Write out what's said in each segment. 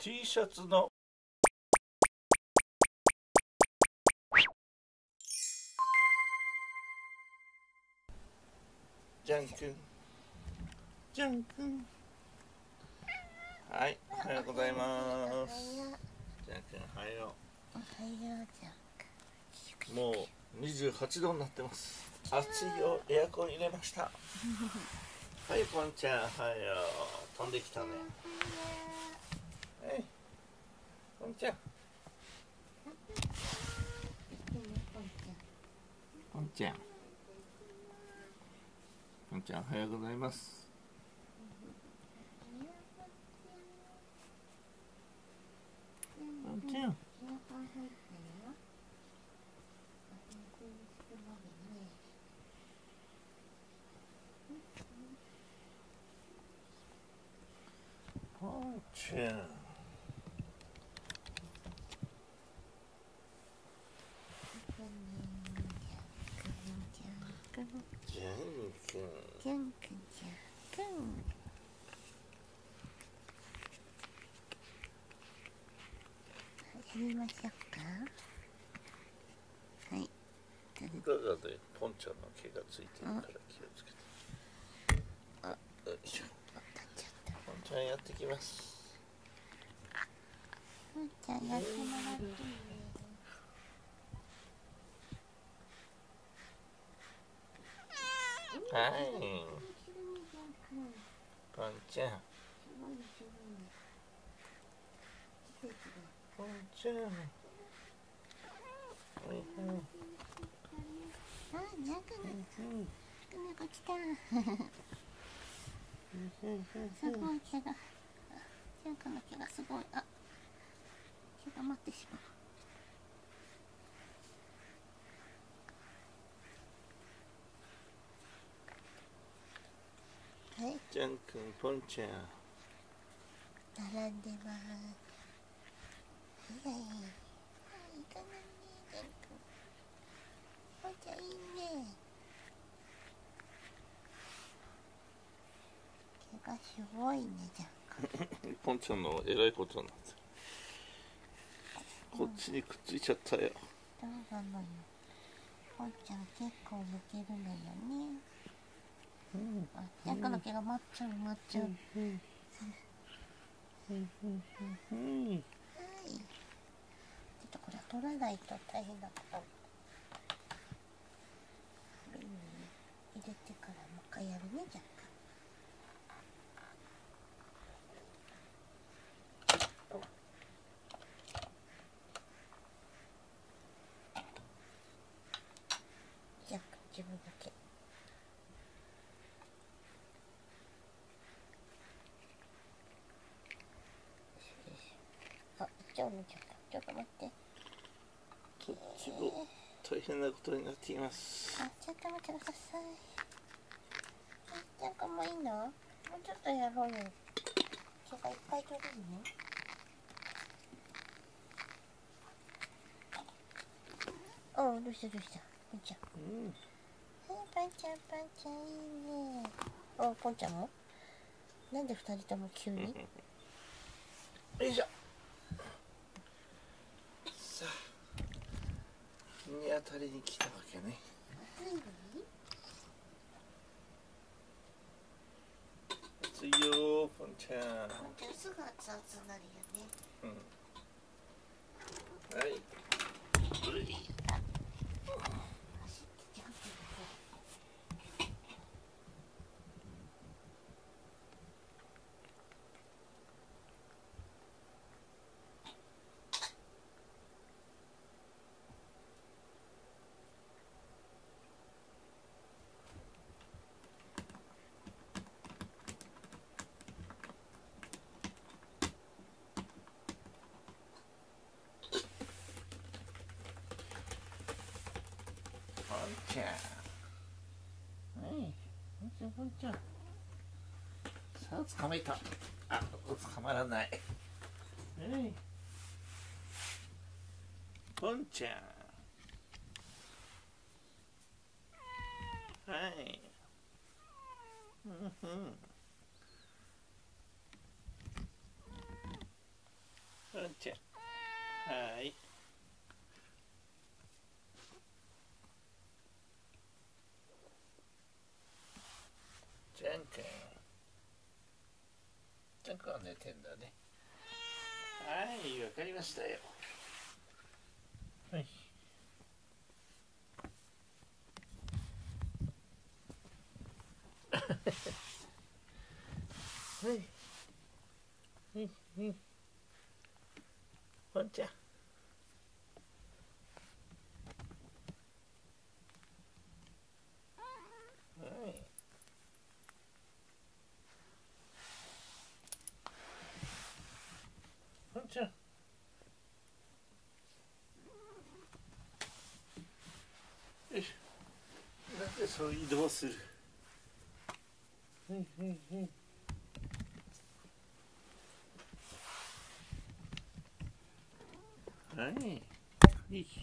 T シャツのジャン君、ジャン君、はい、おはようございます。ジャン君、おはよおはよう、ジャンう。もう28度になってます。暑いよ、エアコン入れました。はい、ポンちゃん、おはよう。飛んできたね。はい、ポンちゃん。ポンちゃん。ポンちゃん、おはようございます。ポンちゃん。ポンちゃん。ジャン君。 ジャン君、ジャン君。やりましょうか。はい。 裏でポンちゃんの毛がついてるから気をつけて。よいしょ。ポンちゃんやってきます。 ポンちゃんやってもらっていいね。 はい。ポンちゃん。ポンちゃん。はいはい。 あ、ジャン君がこっちだ。すごい毛が。ジャン君の毛がすごい。あ、毛が待ってしまう。はい。 ジャン君、ポンちゃん。 並んでます。いやいや。いいかなね、ジャン君。ポンちゃんいいね。毛がすごいね、ジャン君。 ポンちゃんのえらいことになってる。こっちにくっついちゃったよ。 そうなのよ。ポンちゃん結構抜けるのよね。あ、ジャン君の毛が待っちゃう。はい。ちょっとこれは取らないと大変だから。瓶に入れてからもう一回やるね、ジャン君。ジャン君、自分の毛。あ、ちょっと待って。 こっちも大変なことになっています。 あ、ちょっと待ってください。ジャン君もういいの？もうちょっとやろうよ。毛がいっぱい取れるね。おう、どうしたポンちゃん。ポンちゃんいいね。おう、ポンちゃんもなんで二人とも急によいしょ。さあ、日に当たりに来たわけね。暑いよ、ポンちゃん。 ポンちゃんすぐ熱々になるよね。 はい。ポンちゃん。はい。ポンちゃん。さあ、捕まえた。あ、捕まらない。はい。ポンちゃん。はい。 はい。ジャン君。ジャン君は寝てんだね。はい、わかりましたよ。はい。はい。ポンちゃん。はい。ポンちゃん。よし。なんでそう移動する。はい。いい。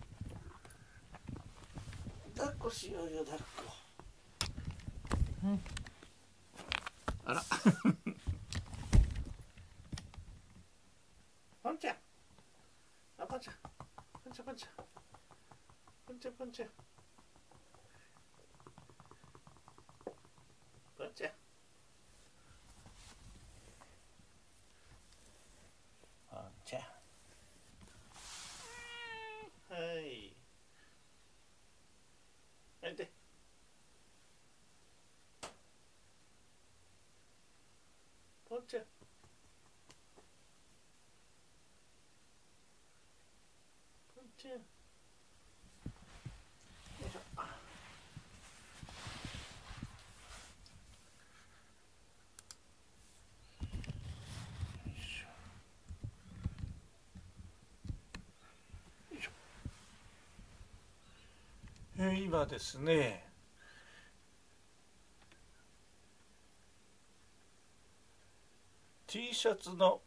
抱っこしようよ、抱っこ。あら。ポンちゃん。あ、ポンちゃん。ポンちゃん、ポンちゃん。ポンちゃん、ポンちゃん。ポンちゃん。ポンちゃん。はい。やめて。ポンちゃん。ポンちゃん。よいしょ。今ですね、T シャツの、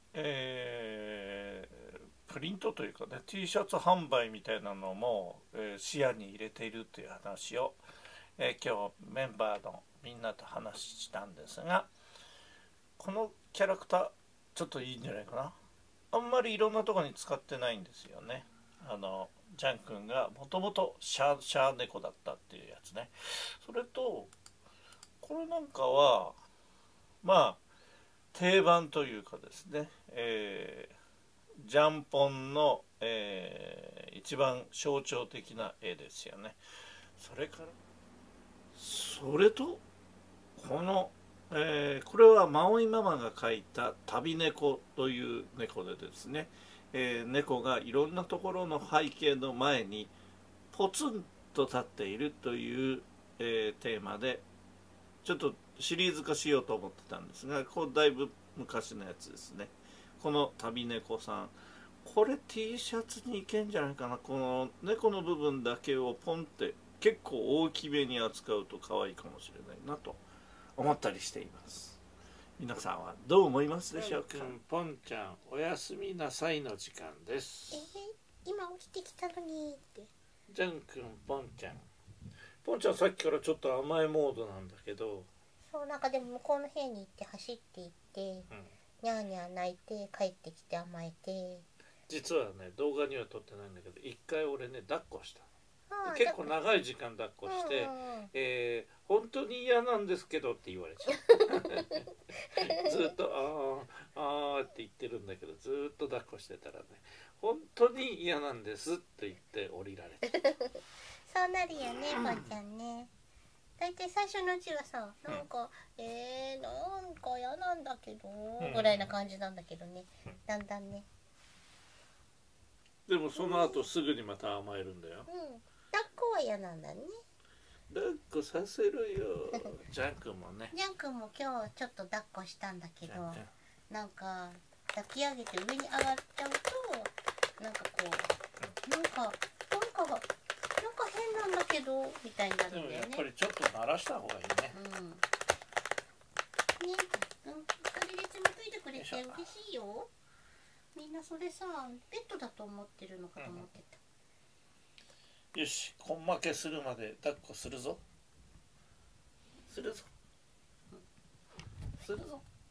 プリントというかね T シャツ販売みたいなのも、視野に入れているという話を、今日メンバーのみんなと話したんですが、このキャラクターちょっといいんじゃないかな。あんまりいろんなところに使ってないんですよね。ジャン君がもともとシャー猫だったっていうやつね。それとこれなんかはまあ定番というかですね、ジャンポンの、一番象徴的な絵ですよね。それからそれとこの、これはマオイママが描いた旅猫という猫でですね、猫がいろんなところの背景の前にポツンと立っているという、テーマでちょっとシリーズ化しようと思ってたんですが、これだいぶ昔のやつですね。この旅猫さん、これ T シャツにいけんじゃないかな。この猫の部分だけをポンって結構大きめに扱うと可愛いかもしれないなと思ったりしています。皆さんはどう思いますでしょうか。ポンちゃん、おやすみなさいの時間です。 今起きてきたのにって。 ジャン君、ポンちゃん。ポンちゃんさっきからちょっと甘えモードなんだけど。 そう、なんかでも向こうの部屋に行って走って行って、ニャーニャー泣いて帰ってきて甘えて。 実はね、動画には撮ってないんだけど、一回俺ね抱っこした。結構長い時間抱っこして、本当に嫌なんですけどって言われちゃう。ずっとあーって言ってるんだけど、ずっと抱っこしてたらね、本当に嫌なんですって言って降りられちゃう。 そうなるよね、ぽんちゃんね。だいたい最初のうちはさ、なんか、なんか嫌なんだけど、ぐらいな感じなんだけどね、だんだんね。 でもその後すぐにまた甘えるんだよ。 抱っこは嫌なんだね。 抱っこさせるよ。ジャン君もね。 ジャン君も今日ちょっと抱っこしたんだけど、なんか抱き上げて上に上がっちゃうと、なんかこう、なんか変なんだけどみたいになるんだよね。 でもやっぱりちょっと鳴らした方がいいね。 ね、それで爪といてくれて嬉しいよ。みんなそれさ、ペットだと思ってるのかと思ってた。 よし、根負けするまで抱っこするぞ。するぞ。するぞ。